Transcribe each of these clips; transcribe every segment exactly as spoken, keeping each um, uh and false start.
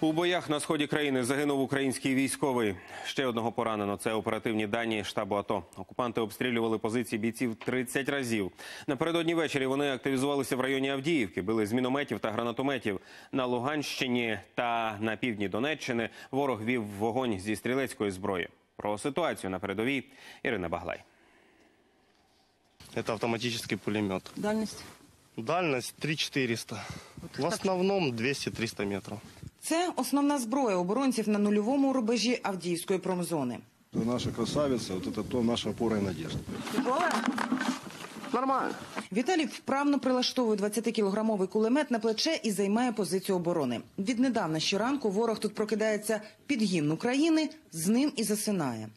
У боях на сході країни загинув український військовий. Ще одного поранено. Це оперативні дані штабу АТО. Окупанти обстрілювали позиції бійців тридцять разів. Напередодні ввечері вони активізувалися в районі Авдіївки, били з мінометів та гранатометів. На Луганщині та на півдні Донеччини ворог вів вогонь зі стрілецької зброї. Про ситуацію на передовій Ірина Баглай. Это автоматический пулемет. Дальність? Дальность три четыреста. В основному двісті-триста метрів. Це основна зброя оборонців на нульовому рубежі Авдіївської промзони. Наша красавиця, вот это то наша опора і надежда. Нормально. Віталій вправно прилаштовує двадцятикілограмовий кулемет на плече і займає позицію оборони. Віднедавна щоранку ворог тут прокидається під гімн України, з ним і засинає.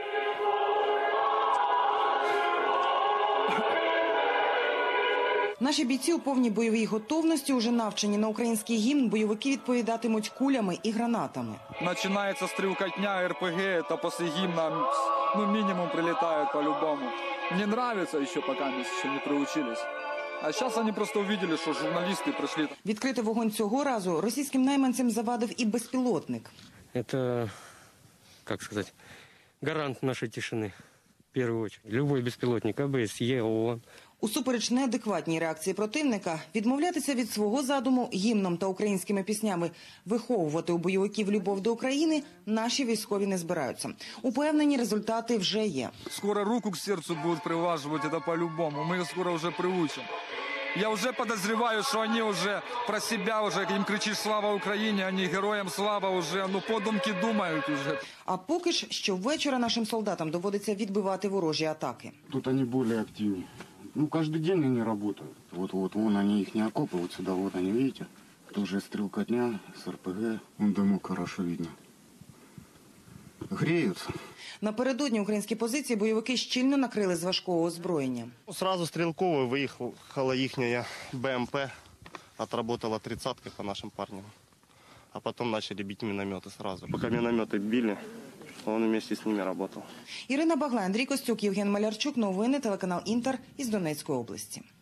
Наші бійці у повній бойовій готовності, уже навчені на український гімн, бойовики відповідатимуть кулями і гранатами. Начинается стрелкотня, РПГ, это после гимна, ну, минимум прилетает по-любому. Мне нравится еще, пока мы еще не приучились. А сейчас они просто увидели, что журналисты пришли. Відкрити вогонь цього разу російським найманцям завадив і безпілотник. Это, как сказать, гарант нашей тишины, в первую очередь. Любой беспилотник, ОБСЄ, ООН. Усупереч неадекватній реакції противника, відмовлятися від свого задуму гімном та українськими піснями виховувати у бойовиків любов до України наші військові не збираються. Упевнені, результати вже є. Скоро руку к сердцу будут приваживать, это по-любому. Мы их скоро уже приучим. Я уже подозреваю, что они уже про себя, уже им кричишь «Слава Україні», они героям слава уже, ну подумки думають уже. А поки ж щовечора нашим солдатам доводиться відбивати ворожі атаки. Тут они более активнее. Ну, каждый день они работают. Вот-вот, вон они, их не окопы, вот сюда, вот они, видите? Тоже стрелкотня, с РПГ. Вон дымок хорошо видно. Греются. Напередодні українські позиції бойовики щільно накрили з важкого озброєння. Сразу стрелковой выехала ихняя БМП, отработала тридцаткой по нашим парням. А потом начали бить минометы сразу. Пока минометы били, он вместе с ними работал. Ірина Баглай, Андрій Костюк, Євген Малярчук. Новини, телеканал «Інтер» із Донецької області.